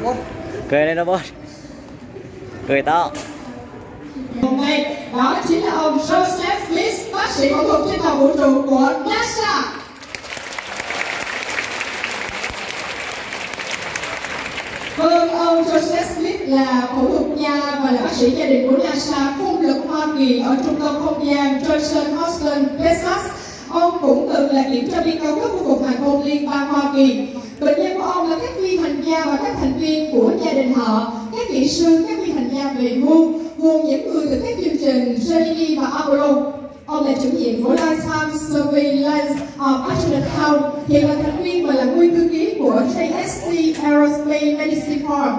Cười lên robot. Cười to. Hôm nay đó chính là ông Joseph Smith, bác sĩ phẫu thuật trên tàu vũ trụ của NASA. Vâng, ông Joseph Smith là phẫu thuật gia và là bác sĩ gia đình của NASA phun lực Hoa Kỳ ở trung tâm không gian Johnson Austin, Texas. Ông cũng từng là kiểm tra viên cao cấp của Cục Hàng không Liên bang Hoa Kỳ. Bệnh nhân của ông là các phi hành gia và các thành viên của gia đình họ, các kỹ sư, các phi hành gia về hưu, gồm những người từ các chương trình Gemini và Apollo. Ông là chủ nhiệm của Lifetime Surveillance of Astronaut Health, hiện là thành viên và là nguyên thư ký của JSC Aerospace Medicine Corps.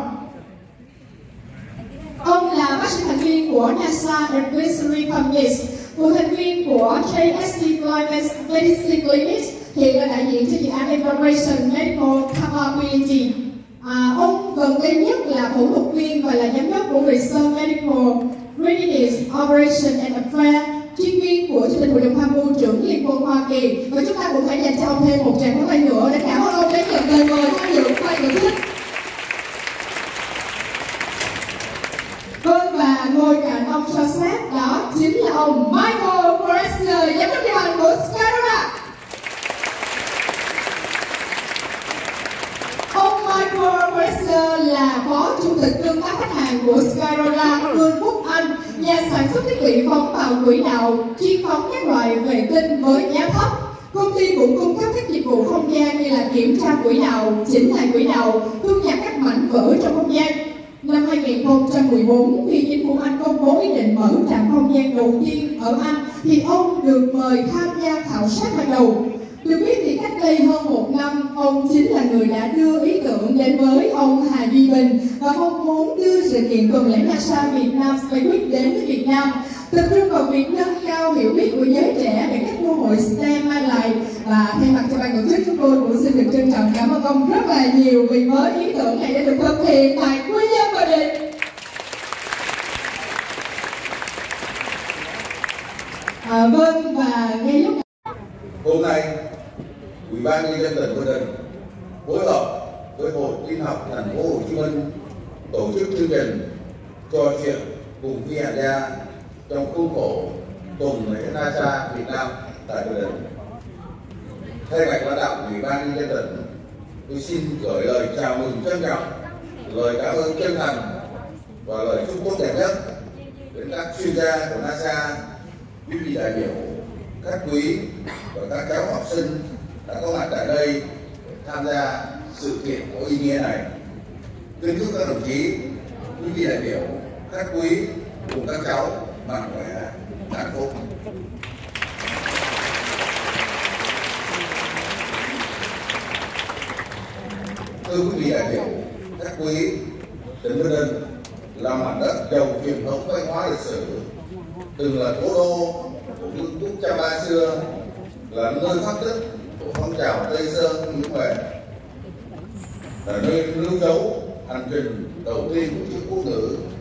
Ông là bác sĩ thành viên của NASA Advisory Committee, một thành viên của JSC Climate Medicine Clinic, hiện là đại diện cho dự án Evaluation Medical Capability. Ông gần đây nhất là phẫu thuật viên và là giám đốc của Research Medical Readiness Operation and Affairs, chuyên viên của Chủ tịch Hội đồng Tham mưu trưởng Liên quân Hoa Kỳ. Và chúng ta cũng phải dành cho ông thêm một tràng pháo tay nữa để cảm ơn ông đã nhận lời mời tham dự khoa ngữ thích. Vâng, và ngồi cạnh ông Joseph đó chính là ông Michael Forrester, giám đốc điều hành của Skyrocket. Ông Michael Forrester là phó chủ tịch tương tác khách hàng của Skyrocket, Vương quốc Anh, nhà sản xuất thiết bị phóng vào quỹ đạo, chuyên phóng các loại vệ tinh với giá thấp. Công ty cũng cung cấp các dịch vụ không gian như là kiểm tra quỹ đạo, chỉnh lại quỹ đạo, thu nhập các mảnh vỡ trong không gian. Năm 2014, khi chính phủ Anh công bố ý định mở trạm không gian đầu tiên ở Anh, thì ông được mời tham gia khảo sát ban đầu. Được biết thì cách đây hơn một năm, ông chính là người đã đưa ý tưởng đến với ông Hà Duy Bình và mong muốn đưa sự kiện tuần lễ NASA Việt Nam Space Week đến với Việt Nam, tập trung vào việc nâng cao hiểu biết của giới trẻ về các cơ hội STEM mang lại. Và thay mặt cho ban tổ chức, chúng tôi cũng xin được trân trọng cảm ơn ông rất là nhiều vì với ý tưởng này đã được thực hiện tại Quy Nhơn Bình Định. Vâng, và ngay lúc hôm nay Ủy ban nhân dân tỉnh Bình Định phối hợp với Hội Tin học Thành phố Hồ Chí Minh tổ chức chương trình trò chuyện cùng phi hành gia trong khuôn khổ tuần lễ NASA Việt Nam tại Bình Định. Thay mặt lãnh đạo Ủy ban nhân dân tỉnh, tôi xin gửi lời chào mừng trân trọng, lời cảm ơn chân thành và lời chúc tốt đẹp nhất đến các chuyên gia của NASA, quý vị đại biểu, các quý và các cháu học sinh đã có mặt tại đây để tham gia sự kiện có ý nghĩa này. Kính chúc các đồng chí, quý vị đại biểu, các quý cùng các cháu mạnh khỏe, hạnh phúc. Thưa quý vị đại biểu, các quý, tỉnh Bình Định là mảnh đất giàu truyền thống văn hóa lịch sử, từng là cố đô của Vương quốc Cha Ba xưa, là nơi phát tích của phong trào Tây Sơn Nguyễn Huệ, là nơi lưu dấu hành trình đầu tiên của chữ quốc ngữ